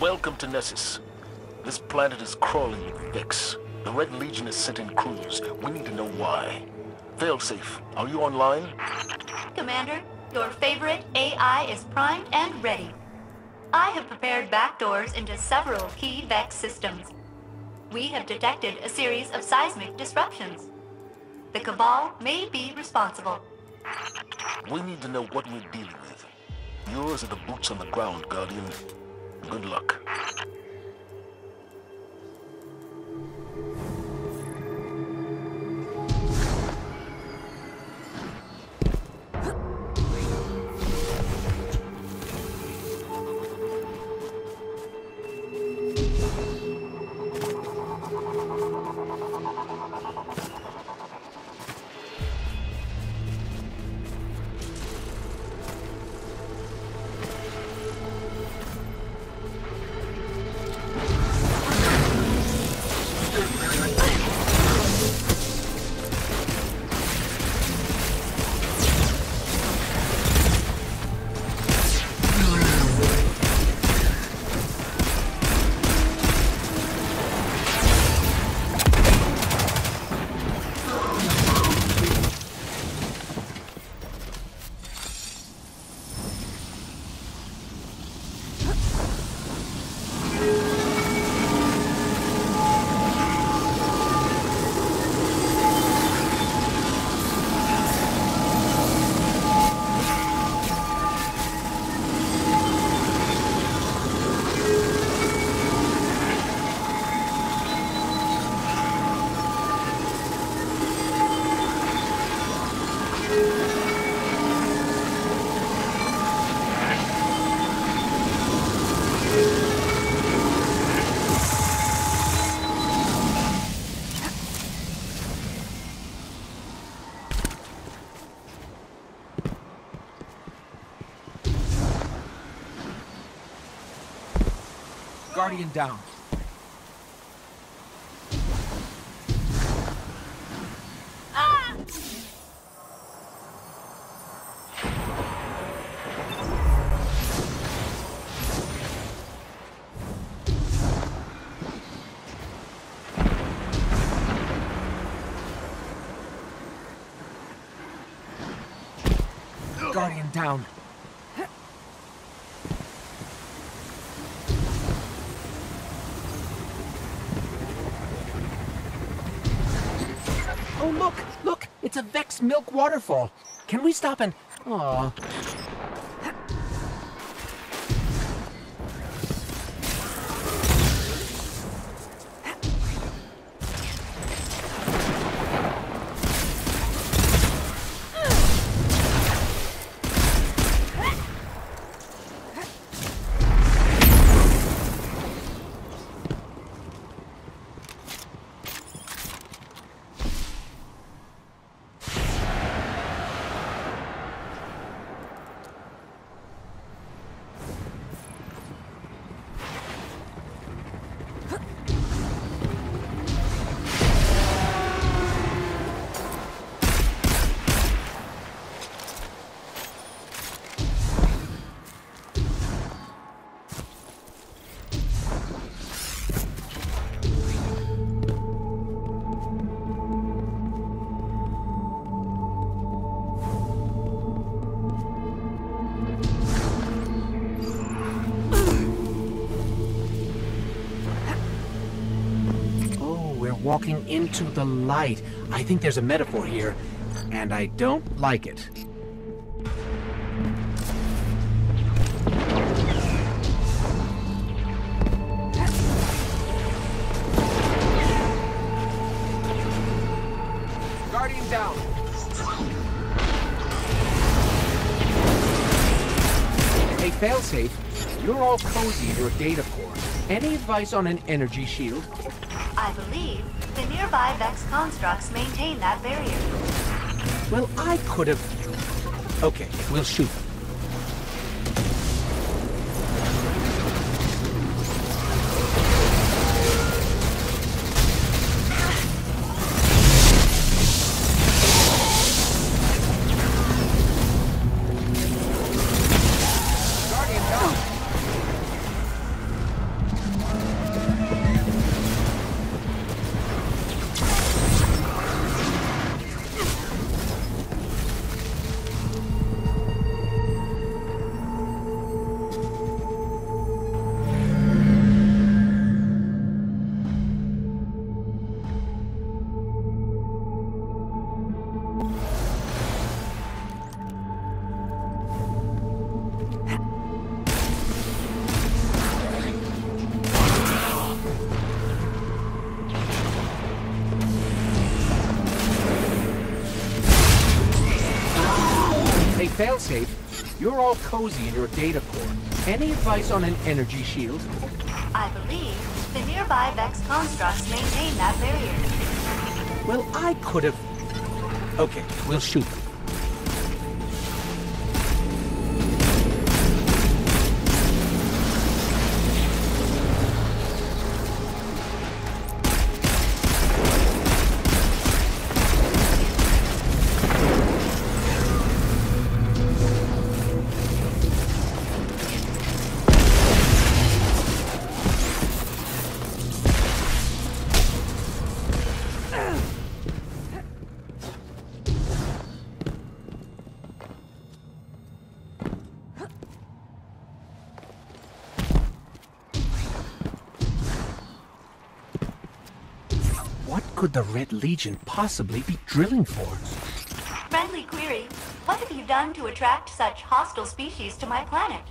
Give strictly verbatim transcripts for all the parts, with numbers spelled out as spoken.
Welcome to Nessus. This planet is crawling with Vex. The Red Legion has sent in crews. We need to know why. Failsafe, are you online? Commander, your favorite A I is primed and ready. I have prepared backdoors into several key Vex systems. We have detected a series of seismic disruptions. The Cabal may be responsible. We need to know what we're dealing with. Yours are the boots on the ground, Guardian. Good luck. Guardian down. Ah! Guardian down. Oh, look! Look! It's a Vex milk waterfall. Can we stop and... Aww. Walking into the light. I think there's a metaphor here, and I don't like it. Guardian down. Hey, Failsafe, you're all cozy in your data core. Any advice on an energy shield? I believe the nearby Vex constructs maintain that barrier. Well, I could have... Okay, we'll shoot them. Failsafe, you're all cozy in your data core. Any advice on an energy shield? I believe the nearby Vex constructs maintain that barrier. Well, I could have... Okay, we'll shoot them. What could the Red Legion possibly be drilling for? Friendly query, what have you done to attract such hostile species to my planet?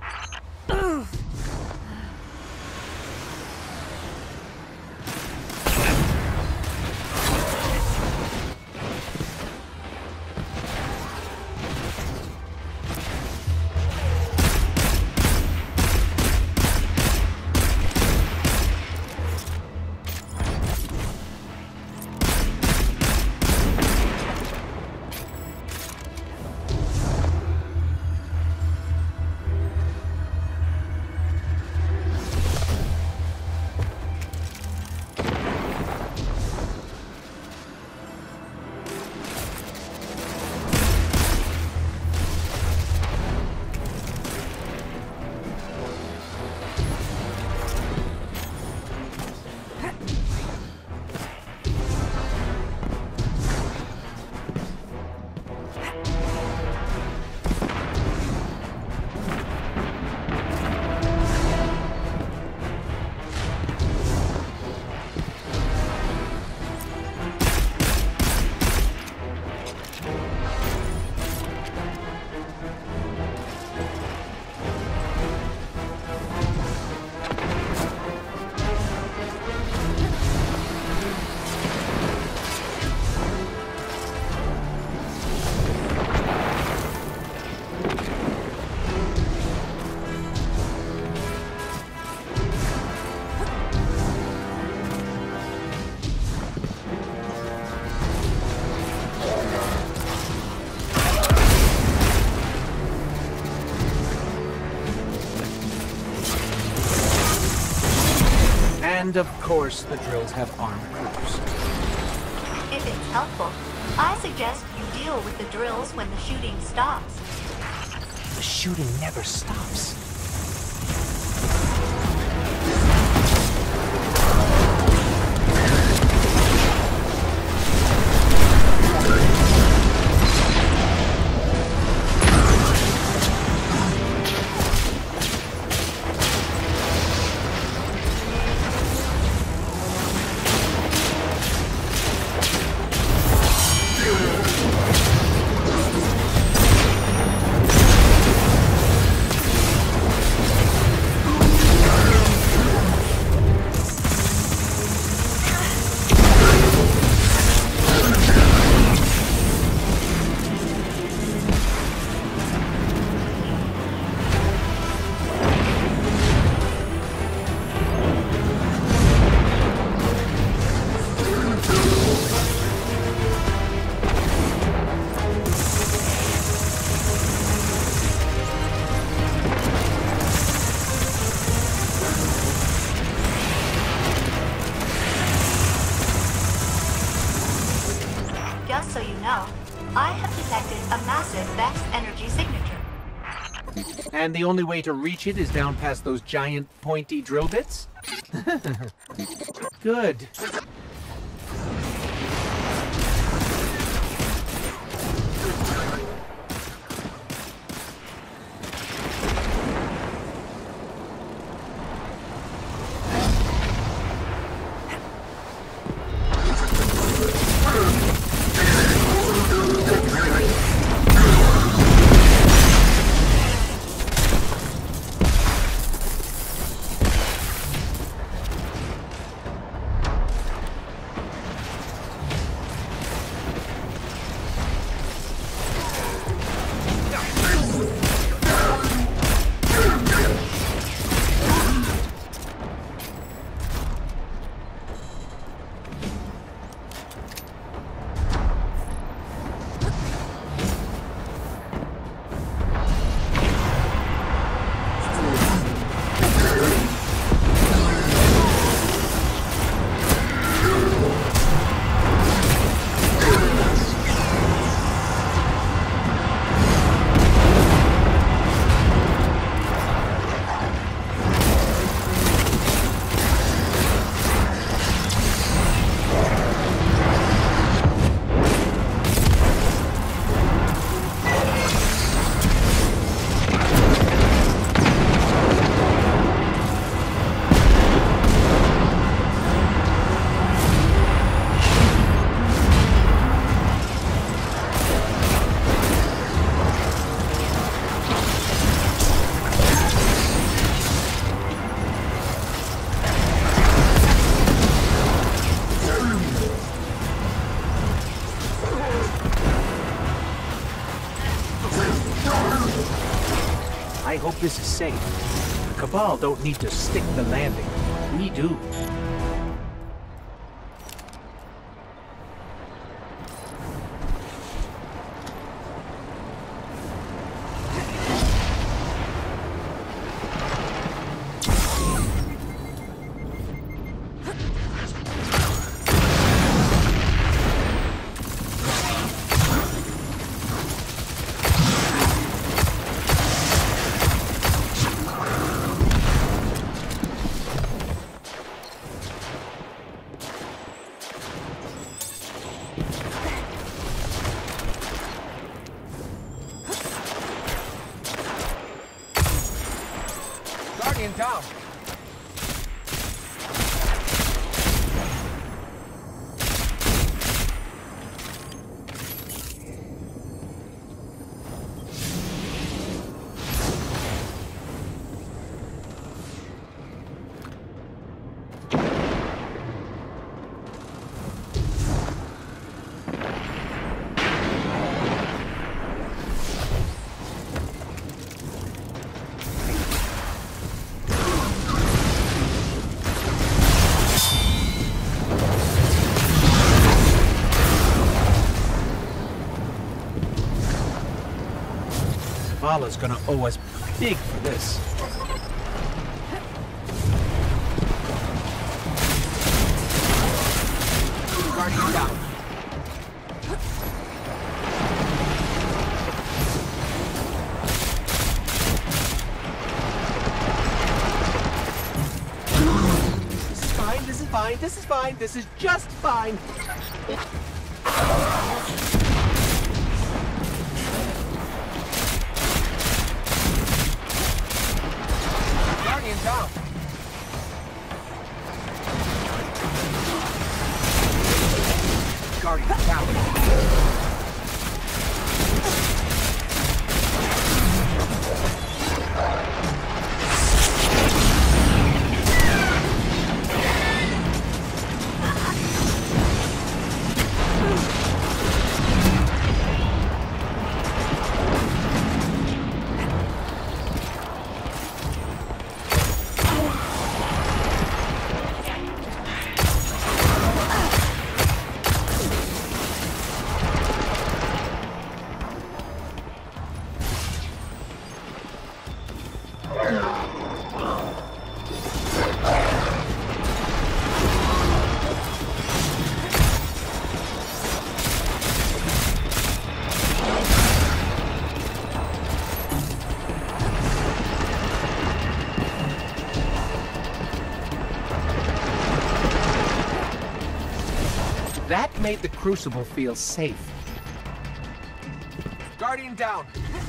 And of course, the drills have armed crews. If it's helpful, I suggest you deal with the drills when the shooting stops. The shooting never stops. Just so you know, I have detected a massive Vex energy signature. And the only way to reach it is down past those giant pointy drill bits? Good. I hope this is safe. The Cabal don't need to stick the landing. We do. Guardian down. Vala's gonna owe us big for this. Guardian down. This is fine, this is fine, this is fine, this is just fine. Down. Guardian down. That made the Crucible feel safe. Guardian down.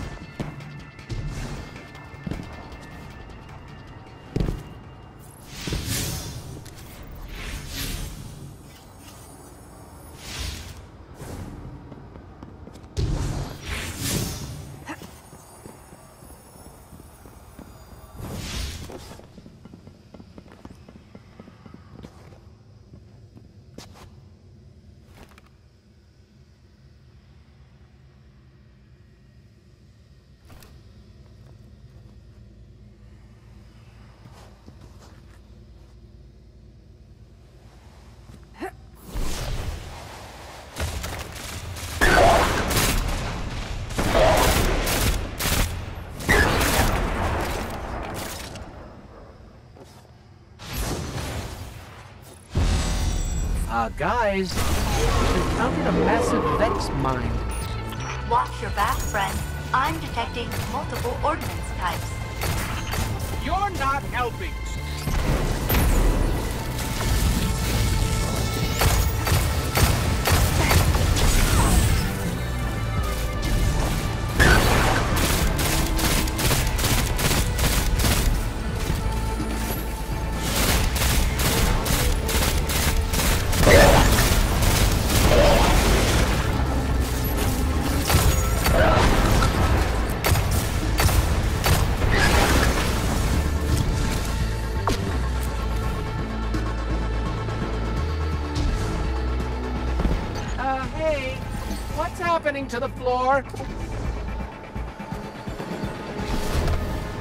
Uh, guys, we've encountered a massive Vex mine. Watch your back, friend. I'm detecting multiple ordnance types. You're not helping! What's happening to the floor?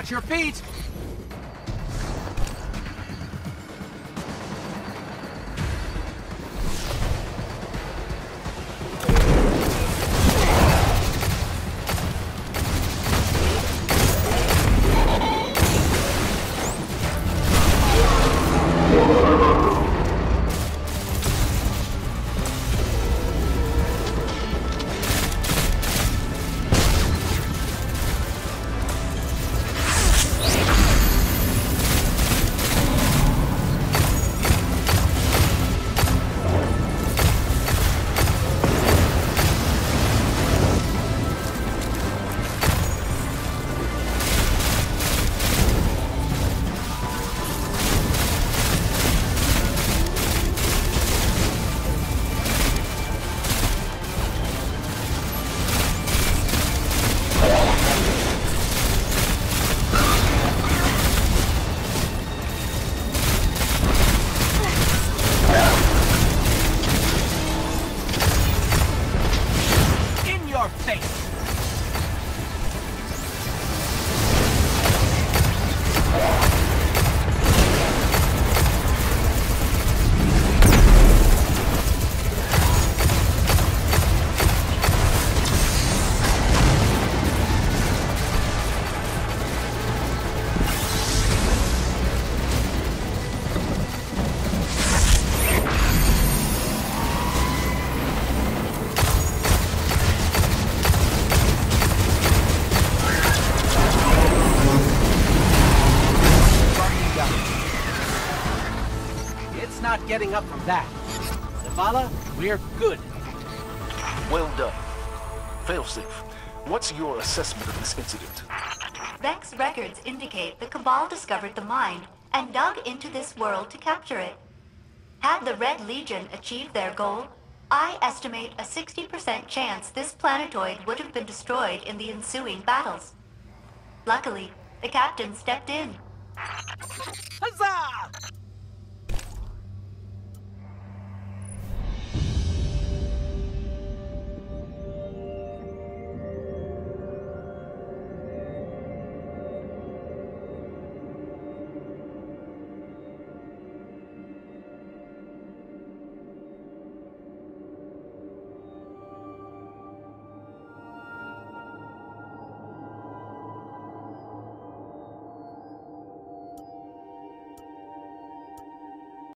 Watch your feet! Not getting up from that. Zavala, we're good. Well done. Failsafe, what's your assessment of this incident? Vex records indicate the Cabal discovered the mine and dug into this world to capture it. Had the Red Legion achieved their goal, I estimate a sixty percent chance this planetoid would have been destroyed in the ensuing battles. Luckily, the captain stepped in. Huzzah!